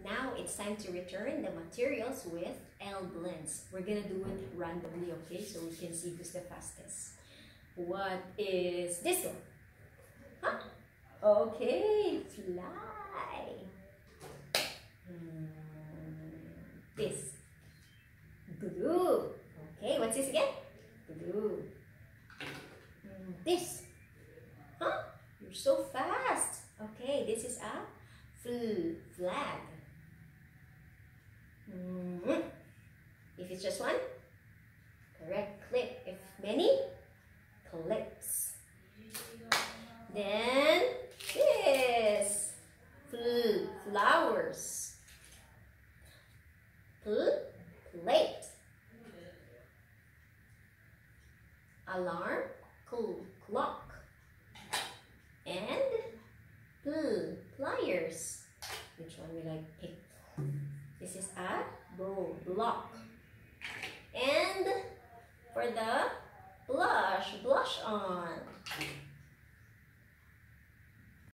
Now it's time to return the materials with L blends. We're gonna do it randomly, okay? So we can see who's the fastest. What is this one? Huh? Okay, fly. This. Glue. Okay, what's this again? Glue. This. Huh? You're so fast. Okay, this is a flag. If it's just one, correct, clip. If many, clips. Then this, flowers. Plate. Alarm, clock. And pliers. Which one will I pick? This is a block. And for the blush on.